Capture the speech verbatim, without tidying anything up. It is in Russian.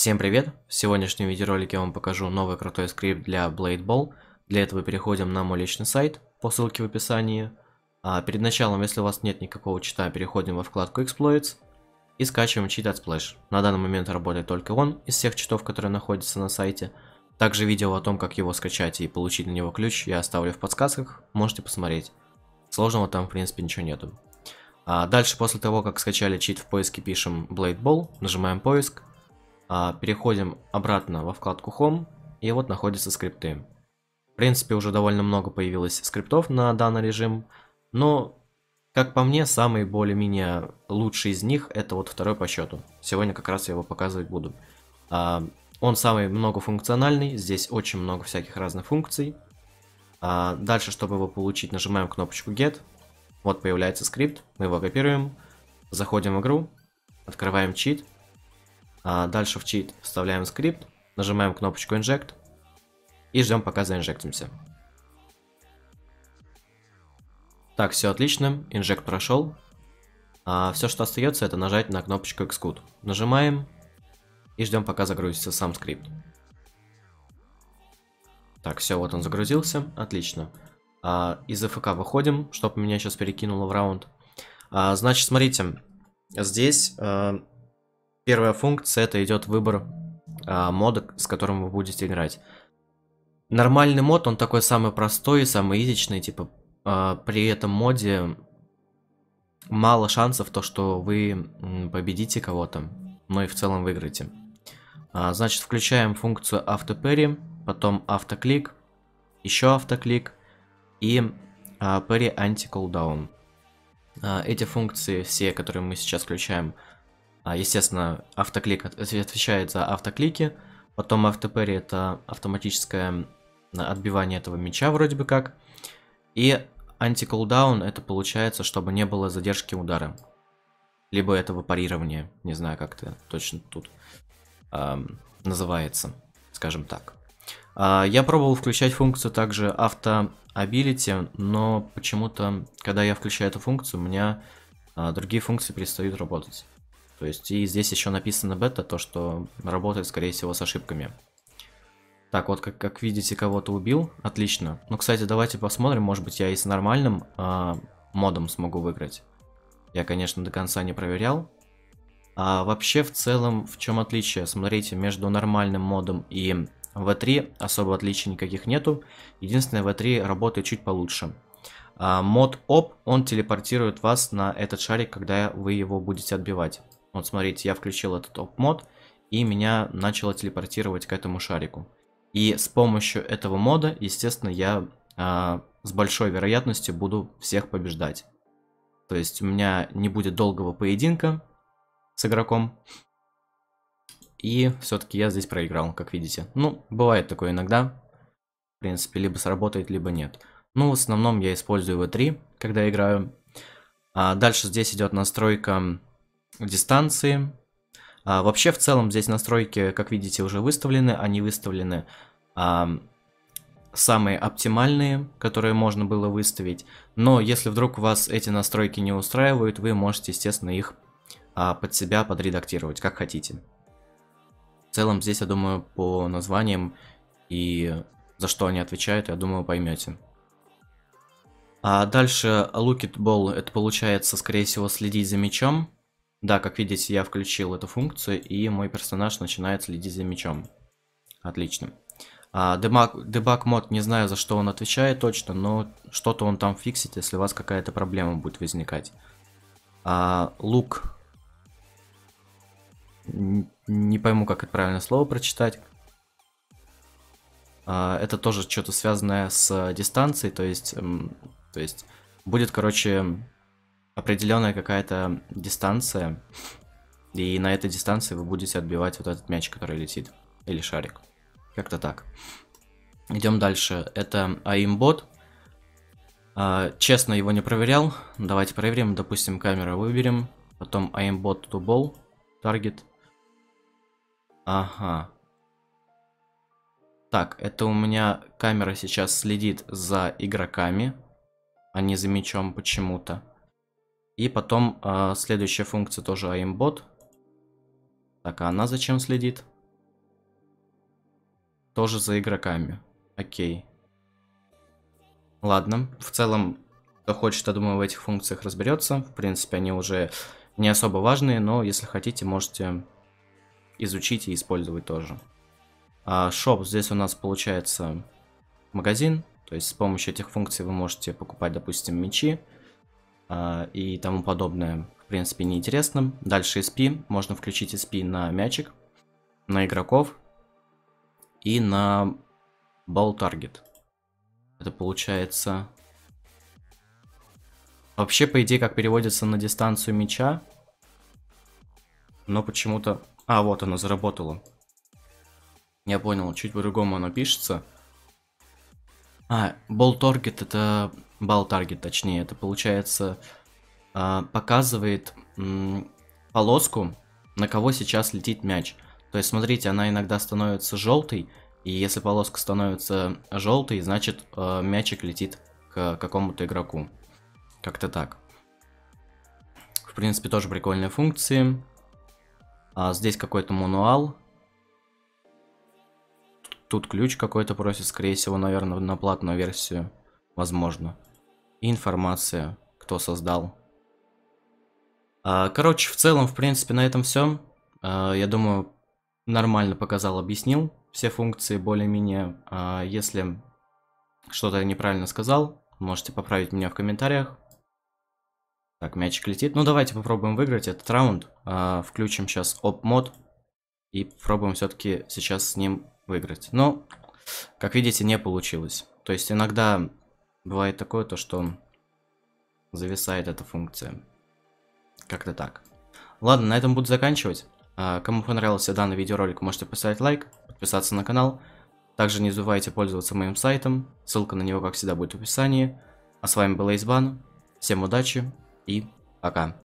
Всем привет! В сегодняшнем видеоролике я вам покажу новый крутой скрипт для Blade Ball. Для этого переходим на мой личный сайт по ссылке в описании. А перед началом, если у вас нет никакого чита, переходим во вкладку Exploits и скачиваем чит от Splash. На данный момент работает только он из всех читов, которые находятся на сайте. Также видео о том, как его скачать и получить на него ключ, я оставлю в подсказках, можете посмотреть. Сложного там в принципе ничего нету. А дальше, после того, как скачали чит, в поиске пишем Blade Ball, нажимаем поиск. Переходим обратно во вкладку Home, и вот находятся скрипты. В принципе, уже довольно много появилось скриптов на данный режим, но, как по мне, самый более-менее лучший из них это вот второй по счету. Сегодня как раз я его показывать буду. Он самый многофункциональный, здесь очень много всяких разных функций. Дальше, чтобы его получить, нажимаем кнопочку Get. Вот появляется скрипт, мы его копируем, заходим в игру, открываем чит. А дальше в чит вставляем скрипт, нажимаем кнопочку Inject и ждем, пока заинжектимся. Так, все отлично, инжект прошел. А все, что остается, это нажать на кнопочку Xcode. Нажимаем и ждем, пока загрузится сам скрипт. Так, все, вот он загрузился, отлично. А, из эф ка выходим, чтобы меня сейчас перекинуло в раунд. А, значит, смотрите, здесь... А, Первая функция — это идет выбор а, мода, с которым вы будете играть. Нормальный мод, он такой самый простой, самый изичный, типа а, при этом моде мало шансов то, что вы победите кого-то, но и в целом выиграете. А, значит, включаем функцию автоперри, потом автоклик, еще автоклик и а, parry anti-cooldown. А, эти функции все, которые мы сейчас включаем. Естественно, автоклик отвечает за автоклики, потом автоперри — это автоматическое отбивание этого мяча вроде бы как, и анти-кулдаун — это получается, чтобы не было задержки удара, либо этого парирования, не знаю, как это точно тут э, называется, скажем так. Э, я пробовал включать функцию также авто-абилити, но почему-то, когда я включаю эту функцию, у меня э, другие функции перестают работать. То есть и здесь еще написано бета, то что работает скорее всего с ошибками. Так, вот как, как видите, кого-то убил, отлично. Ну, кстати, давайте посмотрим, может быть я и с нормальным э, модом смогу выиграть. Я, конечно, до конца не проверял. А вообще, в целом, в чем отличие? Смотрите, между нормальным модом и ви три особо отличий никаких нету. Единственное, ви три работает чуть получше. А, мод оп, он телепортирует вас на этот шарик, когда вы его будете отбивать. Вот смотрите, я включил этот оп-мод, и меня начало телепортировать к этому шарику. И с помощью этого мода, естественно, я а, с большой вероятностью буду всех побеждать. То есть у меня не будет долгого поединка с игроком. И все-таки я здесь проиграл, как видите. Ну, бывает такое иногда. В принципе, либо сработает, либо нет. Ну, в основном я использую ви три, когда играю. А дальше здесь идет настройка дистанции. А, вообще, в целом, здесь настройки, как видите, уже выставлены. Они выставлены а, самые оптимальные, которые можно было выставить. Но если вдруг вас эти настройки не устраивают, вы можете, естественно, их а, под себя подредактировать, как хотите. В целом, здесь, я думаю, по названиям и за что они отвечают, я думаю, поймете. А дальше Look It Ball, это получается, скорее всего, следить за мячом. Да, как видите, я включил эту функцию, и мой персонаж начинает следить за мячом. Отлично. А, debug, debug мод, не знаю, за что он отвечает точно, но что-то он там фиксит, если у вас какая-то проблема будет возникать. А, look. Не пойму, как это правильное слово прочитать. А, это тоже что-то связанное с дистанцией, то есть, то есть будет, короче... определенная какая-то дистанция, и на этой дистанции вы будете отбивать вот этот мяч, который летит, или шарик, как-то так. Идем дальше, это aimbot. А, честно, его не проверял, давайте проверим, допустим, камеру выберем, потом aimbot to ball, target. Ага. Так, это у меня камера сейчас следит за игроками, а не за мячом почему-то. И потом э, следующая функция тоже aimbot. Так, а она зачем следит? тоже за игроками. Окей. Ладно, в целом, кто хочет, я думаю, в этих функциях разберется. В принципе, они уже не особо важные, но если хотите, можете изучить и использовать тоже. А шоп, здесь у нас получается магазин, то есть с помощью этих функций вы можете покупать, допустим, мечи а, и тому подобное. В принципе, неинтересно. Дальше эс пи, можно включить эс пи на мячик, на игроков и на ball target. Это получается... Вообще, по идее, как переводится на дистанцию мяча. Но почему-то... А, вот оно заработало. Я понял, чуть по-другому оно пишется. А, ball target это... Ball target, точнее. Это получается... Показывает полоску, на кого сейчас летит мяч. То есть, смотрите, она иногда становится желтой. И если полоска становится желтой, значит э, мячик летит к какому-то игроку. Как-то так. В принципе, тоже прикольные функции. А здесь какой-то мануал. Тут ключ какой-то просит, скорее всего, наверное, на платную версию. Возможно. И информация, кто создал. А, короче, в целом, в принципе, на этом все. А, я думаю, нормально показал, объяснил все функции более-менее. А если что-то я неправильно сказал, можете поправить меня в комментариях. Так, мячик летит. Ну, давайте попробуем выиграть этот раунд. А, включим сейчас оп-мод. И попробуем все-таки сейчас с ним выиграть. Но, как видите, не получилось. То есть иногда бывает такое, то что зависает эта функция. Как-то так. Ладно, на этом буду заканчивать. Кому понравился данный видеоролик, можете поставить лайк, подписаться на канал. Также не забывайте пользоваться моим сайтом. Ссылка на него, как всегда, будет в описании. А с вами был Эйсбан. Всем удачи и пока.